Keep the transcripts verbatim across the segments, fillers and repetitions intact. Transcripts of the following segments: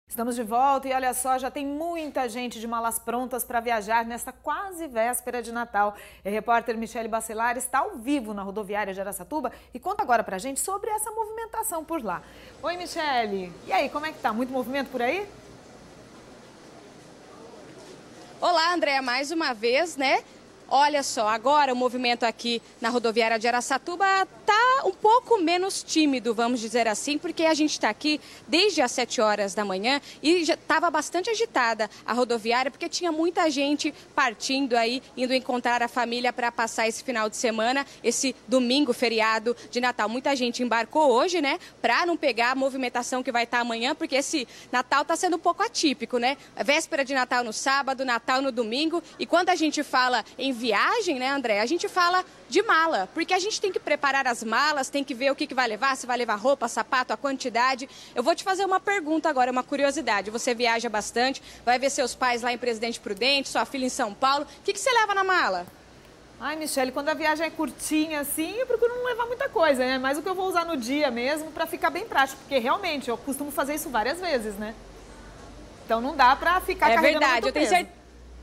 Estamos de volta e olha só, já tem muita gente de malas prontas para viajar nesta quase véspera de Natal. A repórter Michele Bacelar está ao vivo na rodoviária de Araçatuba e conta agora pra gente sobre essa movimentação por lá. Oi, Michele. E aí, como é que tá? Muito movimento por aí? Olá, Andréa, mais uma vez, né? Olha só, agora o movimento aqui na rodoviária de Araçatuba está um pouco menos tímido, vamos dizer assim, porque a gente está aqui desde as sete horas da manhã e já estava bastante agitada a rodoviária, porque tinha muita gente partindo aí, indo encontrar a família para passar esse final de semana, esse domingo, feriado de Natal. Muita gente embarcou hoje, né, para não pegar a movimentação que vai estar amanhã, porque esse Natal está sendo um pouco atípico, né? Véspera de Natal no sábado, Natal no domingo, e quando a gente fala em viagem, né, André? A gente fala de mala, porque a gente tem que preparar as malas, tem que ver o que, que vai levar, se vai levar roupa, sapato, a quantidade. Eu vou te fazer uma pergunta agora, uma curiosidade. Você viaja bastante, vai ver seus pais lá em Presidente Prudente, sua filha em São Paulo. O que, que você leva na mala? Ai, Michele, quando a viagem é curtinha assim, eu procuro não levar muita coisa, né? Mas o que eu vou usar no dia mesmo para ficar bem prático, porque realmente eu costumo fazer isso várias vezes, né? Então não dá para ficar é carregando verdade, muito eu tenho certeza.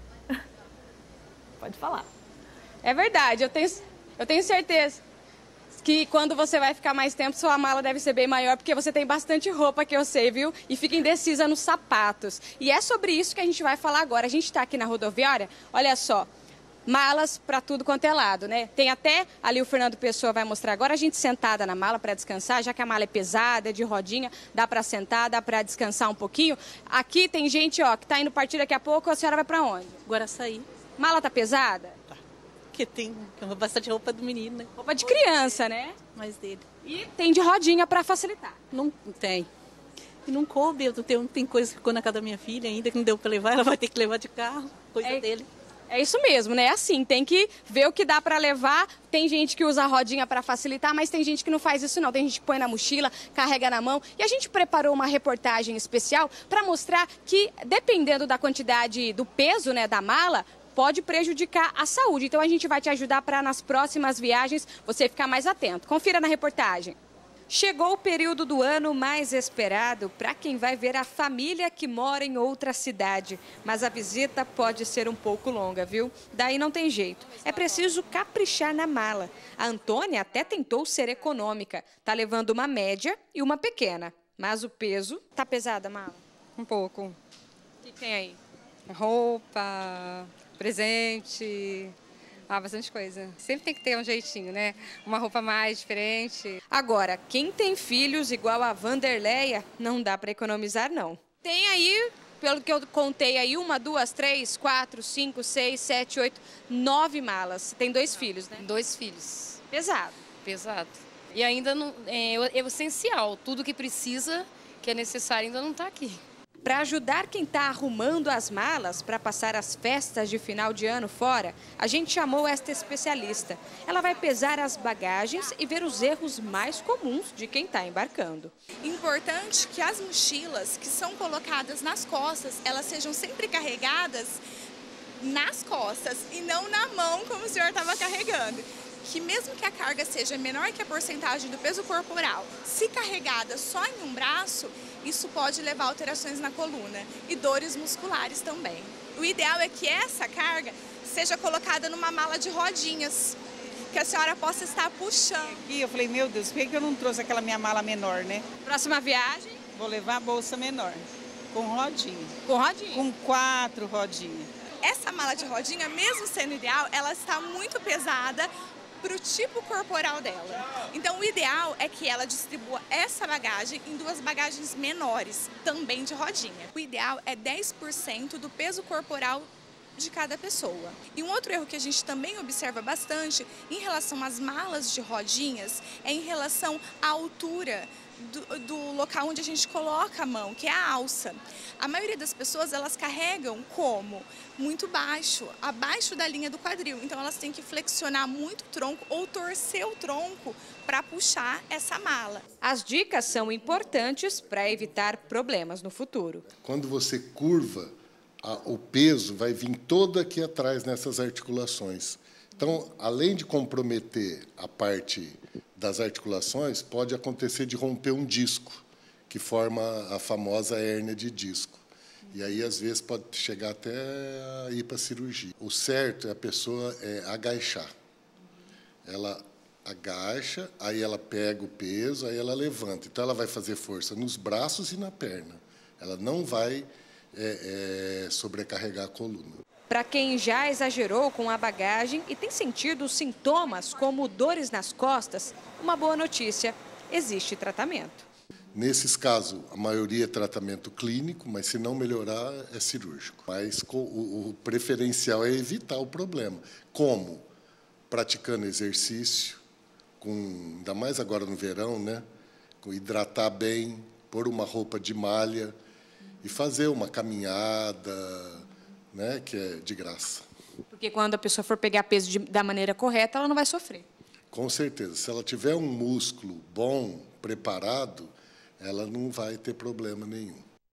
Pode falar. É verdade, eu tenho, eu tenho certeza que quando você vai ficar mais tempo, sua mala deve ser bem maior, porque você tem bastante roupa, que eu sei, viu? E fica indecisa nos sapatos. E é sobre isso que a gente vai falar agora. A gente está aqui na rodoviária, olha só, malas para tudo quanto é lado, né? Tem até, ali o Fernando Pessoa vai mostrar agora, a gente sentada na mala para descansar, já que a mala é pesada, é de rodinha, dá para sentar, dá para descansar um pouquinho. Aqui tem gente, ó, que está indo partir daqui a pouco, a senhora vai para onde? Guaraçaí. Mala tá pesada? Tá. Porque tem bastante roupa do menino, né? Roupa de criança, né? Mais dele. E tem de rodinha para facilitar. Não tem. E não coube, eu tenho, tem coisa que ficou na casa da minha filha ainda, que não deu para levar, ela vai ter que levar de carro, coisa é, dele. É isso mesmo, né? Assim, tem que ver o que dá para levar. Tem gente que usa a rodinha para facilitar, mas tem gente que não faz isso não. Tem gente que põe na mochila, carrega na mão. E a gente preparou uma reportagem especial para mostrar que, dependendo da quantidade, do peso, né, da mala, pode prejudicar a saúde. Então a gente vai te ajudar para nas próximas viagens você ficar mais atento. Confira na reportagem. Chegou o período do ano mais esperado para quem vai ver a família que mora em outra cidade. Mas a visita pode ser um pouco longa, viu? Daí não tem jeito. É preciso caprichar na mala. A Antônia até tentou ser econômica. Tá levando uma média e uma pequena. Mas o peso... Tá pesada a mala? Um pouco. O que tem aí? Roupa, presente, ah, bastante coisa. Sempre tem que ter um jeitinho, né? Uma roupa mais diferente. Agora, quem tem filhos igual a Vanderleia, não dá para economizar, não. Tem aí, pelo que eu contei aí, uma, duas, três, quatro, cinco, seis, sete, oito, nove malas. Tem dois filhos, né? Dois filhos. Pesado. Pesado. E ainda não, é, é o essencial, tudo que precisa, que é necessário, ainda não está aqui. Para ajudar quem está arrumando as malas para passar as festas de final de ano fora, a gente chamou esta especialista. Ela vai pesar as bagagens e ver os erros mais comuns de quem está embarcando. Importante que as mochilas que são colocadas nas costas, elas sejam sempre carregadas nas costas e não na mão como o senhor estava carregando. Que mesmo que a carga seja menor que a porcentagem do peso corporal, se carregada só em um braço, isso pode levar a alterações na coluna e dores musculares também. O ideal é que essa carga seja colocada numa mala de rodinhas, que a senhora possa estar puxando. E eu falei, meu Deus, por que eu não trouxe aquela minha mala menor, né? Próxima viagem? Vou levar a bolsa menor, com rodinha. Com rodinha? Com quatro rodinhas. Essa mala de rodinha, mesmo sendo ideal, ela está muito pesada para o tipo corporal dela. Então, o ideal é que ela distribua essa bagagem em duas bagagens menores, também de rodinha. O ideal é dez por cento do peso corporal de cada pessoa. E um outro erro que a gente também observa bastante em relação às malas de rodinhas é em relação à altura do, do local onde a gente coloca a mão, que é a alça. A maioria das pessoas, elas carregam como? Muito baixo, abaixo da linha do quadril. Então elas têm que flexionar muito o tronco ou torcer o tronco para puxar essa mala. As dicas são importantes para evitar problemas no futuro. Quando você curva, a, o peso vai vir todo aqui atrás nessas articulações. Então, além de comprometer a parte das articulações, pode acontecer de romper um disco, que forma a famosa hérnia de disco. E aí, às vezes, pode chegar até a ir para a cirurgia. O certo é a pessoa é, agachar. Ela agacha, aí ela pega o peso, aí ela levanta. Então, ela vai fazer força nos braços e na perna. Ela não vai é, é, sobrecarregar a coluna. Para quem já exagerou com a bagagem e tem sentido sintomas como dores nas costas, uma boa notícia: existe tratamento. Nesses casos, a maioria é tratamento clínico, mas se não melhorar, é cirúrgico. Mas o, o preferencial é evitar o problema. Como? Praticando exercício, com, ainda mais agora no verão, né? Com hidratar bem, pôr uma roupa de malha e fazer uma caminhada, né? Que é de graça. Porque quando a pessoa for pegar peso de, da maneira correta, ela não vai sofrer. Com certeza. Se ela tiver um músculo bom, preparado, ela não vai ter problema nenhum.